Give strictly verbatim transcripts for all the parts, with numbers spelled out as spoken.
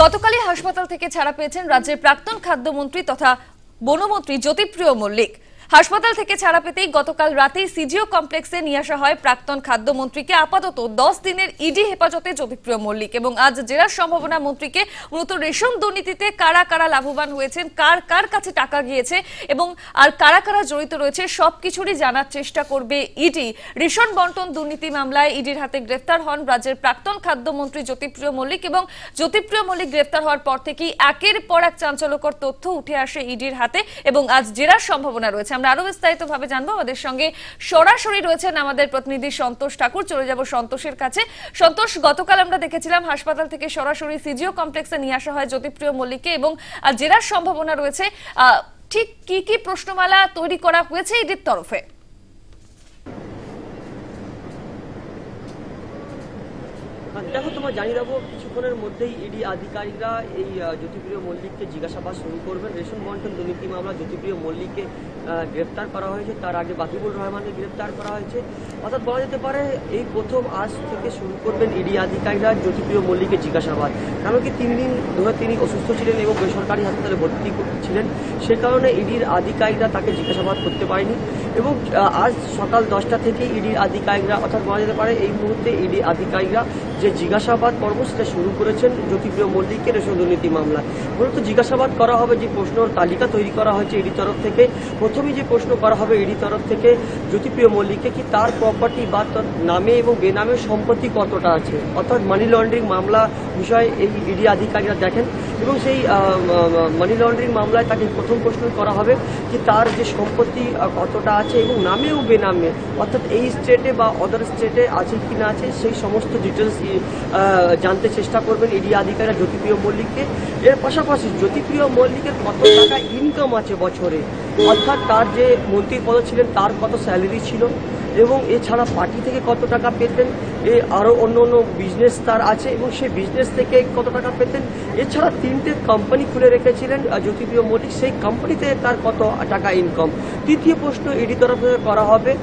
গতকালই হাসপাতাল থেকে ছাড়া পেয়েছেন রাজ্যের প্রাক্তন খাদ্যমন্ত্রী তথা বনমন্ত্রী জ্যোতিপ্রিয় মল্লিক। হাসপাতাল থেকে ছাড়া পেতেই গতকাল রাতেই সিজিও কমপ্লেক্সে নিয়ে আসা হয় প্রাক্তন খাদ্যমন্ত্রীকে। আপাতত দশ দিনের ইডি হেফাজতে জ্যোতিপ্রিয় মল্লিক এবং আজ জেরার সম্ভাবনা মন্ত্রীকে মূলত রেশন দুর্নীতিতে কারা কারা লাভবান হয়েছেন, কার কার কাছে টাকা গিয়েছে এবং আর কারা কারা জড়িত রয়েছে সবকিছুরই জানার চেষ্টা করবে ইডি। রেশন বন্টন দুর্নীতি মামলায় ইডির হাতে গ্রেফতার হন রাজ্যের প্রাক্তন খাদ্যমন্ত্রী জ্যোতিপ্রিয় মল্লিক এবং জ্যোতিপ্রিয় মল্লিক গ্রেফতার হওয়ার পর থেকেই একের পর এক চাঞ্চল্যকর তথ্য উঠে আসে ইডির হাতে এবং আজ জেরার সম্ভাবনা রয়েছে। আমরা আরো বিস্তারিতভাবে জানবো। আমাদের সঙ্গে সরাসরি রয়েছেন আমাদের প্রতিনিধি সন্তোষ ঠাকুর। চলে যাব সন্তোষের কাছে। সন্তোষ, গতকাল আমরা দেখেছিলাম হাসপাতাল থেকে সরাসরি সিজিও কমপ্লেক্সে নিয়ে আসা হয় জ্যোতিপ্রিয় মল্লিককে এবং জেরার সম্ভাবনা রয়েছে। ঠিক কি কি প্রশ্নমালা তৈরি করা হয়েছে ইডির তরফে? দেখো, তোমার জানিয়ে দেবো কিছুক্ষণের মধ্যেই ইডি আধিকারিকরা এই জ্যোতিপ্রিয় মল্লিককে জিজ্ঞাসাবাদ শুরু করবেন। রেশন বন্টন দুর্নীতি মামলা জ্যোতিপ্রিয় মল্লিককে গ্রেপ্তার করা হয়েছে, তার আগে বাকিবুল রহমানকে গ্রেপ্তার করা হয়েছে। অর্থাৎ বলা যেতে পারে এই প্রথম আজ থেকে শুরু করবেন ইডি আধিকারিকরা জ্যোতিপ্রিয় মল্লিকের জিজ্ঞাসাবাদ। কারণ কি তিন দিন ধরে তিনি অসুস্থ ছিলেন এবং বেসরকারি হাসপাতালে ভর্তি ছিলেন, সে কারণে ইডির আধিকারিকরা তাকে জিজ্ঞাসাবাদ করতে পারেনি এবং আজ সকাল দশটা থেকে ইডির আধিকারিকরা অর্থাৎ বলা যেতে পারে এই মুহূর্তে ইডি আধিকারিকরা যে জিজ্ঞাসাবাদ পর্ব সেটা শুরু করেছেন জ্যোতিপ্রিয় মল্লিকের রেশন দুর্নীতি মামলা। মূলত জিজ্ঞাসাবাদ করা হবে, যে প্রশ্নের তালিকা তৈরি করা হয়েছে ইডি তরফ থেকে। প্রথমেই যে প্রশ্ন করা হবে ইডি তরফ থেকে জ্যোতিপ্রিয় মল্লিককে কি তার প্রপার্টি বা তার নামে এবং বেনামে সম্পত্তি কতটা আছে, অর্থাৎ মানি লন্ডারিং মামলা বিষয়ে এই ইডি আধিকারিকরা দেখেন এবং সেই মানি লন্ডারিং মামলায় তাকে প্রথম প্রশ্ন করা হবে কি তার যে সম্পত্তি কতটা আছে এবং নামে ও বেনামে, অর্থাৎ এই স্টেটে বা আদার স্টেটে আছে কি না আছে সেই সমস্ত ডিটেলস জানতে চেষ্টা করবেন ইডি আধিকারিকরা জ্যোতিপ্রিয় মল্লিককে। এর পাশাপাশি জ্যোতিপ্রিয় মল্লিকের কত টাকা ইনকাম আছে বছরে, অর্থাৎ তার যে মন্ত্রী পদ ছিলেন তার কত স্যালারি ছিল এবং এছাড়া পার্টি থেকে কত টাকা পেতেন, এ আরও অন্য অন্য বিজনেস তার আছে এবং সেই বিজনেস থেকে কত টাকা পেতেন। এছাড়া তিনটে কোম্পানি খুলে রেখেছিলেন জ্যোতিপ্রিয় মল্লিক, সেই কোম্পানিতে তার কত টাকা ইনকাম। তৃতীয় প্রশ্ন ইডি তরফ থেকে করা হবে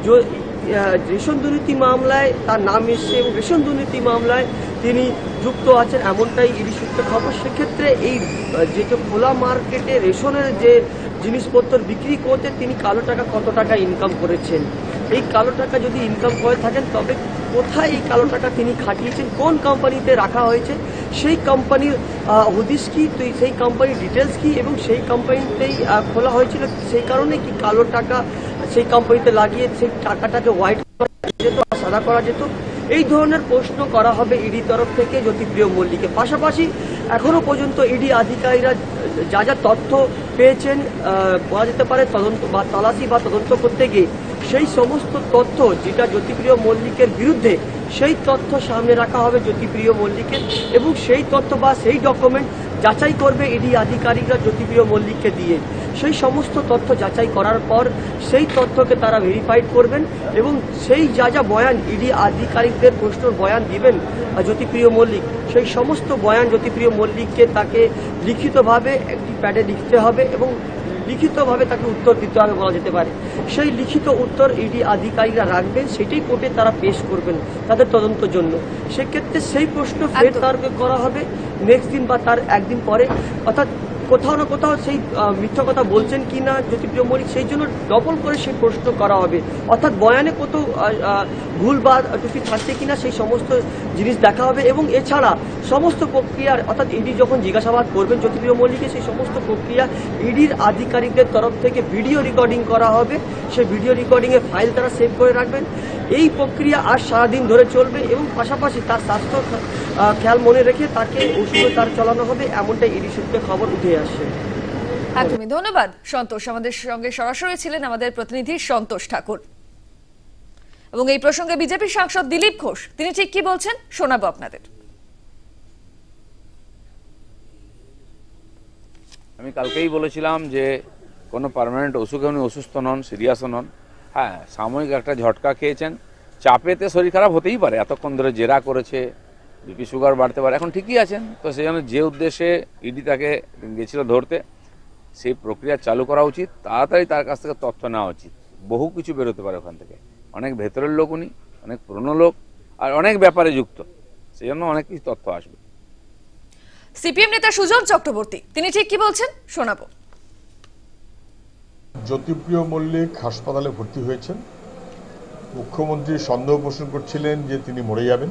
রেশন দুর্নীতি মামলায় তার নাম এসছে এবং রেশন দুর্নীতি মামলায় তিনি যুক্ত আছেন এমনটাই ইডি সূত্রে খবর। সেক্ষেত্রে এই যে খোলা মার্কেটে রেশনের যে জিনিসপত্র বিক্রি করতে তিনি কালো টাকা কত টাকা ইনকাম করেছেন, এই কালো টাকা যদি ইনকাম করে থাকেন তবে কোথায় এই কালো টাকা তিনি খাটিয়েছেন, কোন কোম্পানিতে রাখা হয়েছে, সেই কোম্পানির হদিশ কি, তো সেই কোম্পানির ডিটেলস কি এবং সেই কোম্পানিতেই খোলা হয়েছিল সেই কারণে কি কালো টাকা সেই কোম্পানিতে লাগিয়ে সেই টাকাটাকে হোয়াইট করা যেত, সাদা করা যেত। এই ধরনের প্রশ্ন করা হবে ইডি তরফ থেকে জ্যোতিপ্রিয় মল্লিকের। পাশাপাশি এখনো পর্যন্ত ইডি আধিকারিকরা যা যা তথ্য পেয়েছেন বলা যেতে পারে তদন্ত বা তল্লাশি বা তদন্ত করতে গিয়ে সেই সমস্ত তথ্য যেটা জ্যোতিপ্রিয় মল্লিকের বিরুদ্ধে, সেই তথ্য সামনে রাখা হবে জ্যোতিপ্রিয় মল্লিকের এবং সেই তথ্য বা সেই ডকুমেন্ট যাচাই করবে ইডি আধিকারিকরা জ্যোতিপ্রিয় মল্লিককে দিয়ে। সেই সমস্ত তথ্য যাচাই করার পর সেই তথ্যকে তারা ভেরিফাইড করবেন এবং সেই যা যা বয়ান ইডি আধিকারিকদের প্রশ্নের বয়ান দিবেন জ্যোতিপ্রিয় মল্লিক, সেই সমস্ত বয়ান জ্যোতিপ্রিয় মল্লিককে তাকে লিখিতভাবে একটি প্যাডে লিখতে হবে এবং লিখিতভাবে তাকে উত্তর দিতে হবে বলা যেতে পারে। সেই লিখিত উত্তর ইডি আধিকারিকরা রাখবেন, সেটাই কোর্টে তারা পেশ করবেন তাদের তদন্তের জন্য। সেক্ষেত্রে সেই প্রশ্ন ফের তারকে করা হবে নেক্সট দিন বা তার একদিন পরে, অর্থাৎ কোথাও না কোথাও সেই মিথ্যা কথা বলছেন কি না জ্যোতিপ্রিয় মল্লিক, সেই জন্য ডবল করে সেই প্রশ্ন করা হবে, অর্থাৎ বয়ানে কত ভুল বা ত্রুটি থাকছে কিনা সেই সমস্ত জিনিস দেখা হবে এবং এছাড়া সমস্ত প্রক্রিয়ার অর্থাৎ ইডি যখন জিজ্ঞাসাবাদ করবেন জ্যোতিপ্রিয় মল্লিককে সেই সমস্ত প্রক্রিয়া ইডির আধিকারিকদের তরফ থেকে ভিডিও রেকর্ডিং করা হবে, সেই ভিডিও রেকর্ডিংয়ের ফাইল তারা সেভ করে রাখবেন। এই প্রক্রিয়া আজ সারাদিন ধরে চলবে এবং পাশাপাশি তার স্বাস্থ্য খেয়াল মনে রেখে তাকে ওষুধও তার চালানো হবে, এমনটাই ইডি সূত্রে খবর উঠে আসছে। একদমই ধন্যবাদ সন্তোষ। আমাদের সঙ্গে সরাসরি ছিলেন আমাদের প্রতিনিধি সন্তোষ ঠাকুর। এবং এই প্রসঙ্গে বিজেপি সাংসদ দিলীপ ঘোষ তিনি ঠিক কি বলছেন শোনাবো আপনাদের। আমি কালকেই বলেছিলাম যে কোনো পার্মানেন্ট অসুখে উনি অসুস্থ নন, সিরিয়াসও নন। হ্যাঁ, সাময়িক একটা ঝটকা খেয়েছেন, চাপেতে শরীর খারাপ হতেই পারে, এতক্ষণ ধরে জেরা করেছে, বিপি সুগার বাড়তে পারে, এখন ঠিকই আছেন। তো সেই জন্য যে উদ্দেশ্যে ইডি তাকে গেছিল ধরতে, সেই প্রক্রিয়া চালু করা উচিত, তাড়াতাড়ি তার কাছ থেকে তথ্য নেওয়া উচিত। বহু কিছু বেরোতে পারে ওখান থেকে, অনেক ভেতরের লোক উনি, অনেক পুরনো লোক আর অনেক ব্যাপারে যুক্ত, সেই জন্য অনেক কিছু তথ্য আসবে। সিপিএম নেতা সুজন চক্রবর্তী তিনি ঠিক কি বলছেন শোনাবো। জ্যোতিপ্রিয় মল্লিক হাসপাতালে ভর্তি হয়েছেন। মুখ্যমন্ত্রী সন্দেহ পোষণ করছিলেন যে তিনি মরে যাবেন।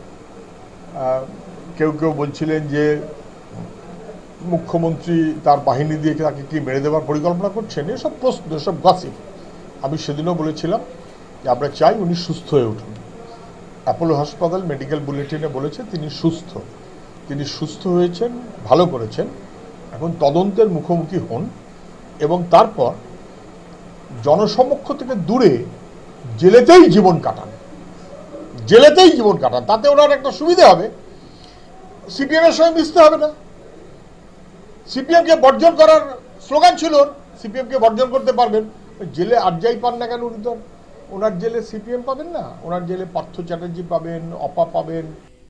কেউ কেউ বলছিলেন যে মুখ্যমন্ত্রী তার বাহিনী দিয়ে তাকে কি মেরে দেওয়ার পরিকল্পনা করছেন। এসব প্রশ্ন, এসব গসিপ। আমি সেদিনও বলেছিলাম যে আমরা চাই উনি সুস্থ হয়ে উঠুন। অ্যাপোলো হাসপাতাল মেডিকেল বুলেটিনে বলেছে তিনি সুস্থ, তিনি সুস্থ হয়েছেন, ভালো করেছেন। এখন তদন্তের মুখোমুখি হন এবং তারপর জনসমক্ষ থেকে দূরে জেলেতেই জীবন কাটান, জেলেতেই জীবন কাটান। তাতে ওনার একটা সুবিধা হবে, সিপিএম এর সঙ্গে মিশতে হবে না। সিপিএম কে বর্জন করার স্লোগান ছিল, সিপিএম কে বর্জন করতে পারবেন। জেলে আর যাই পান না কেন উনি তো, ওনার জেলে সিপিএম পাবেন না, ওনার জেলে পার্থ চ্যাটার্জি পাবেন, অপা পাবেন,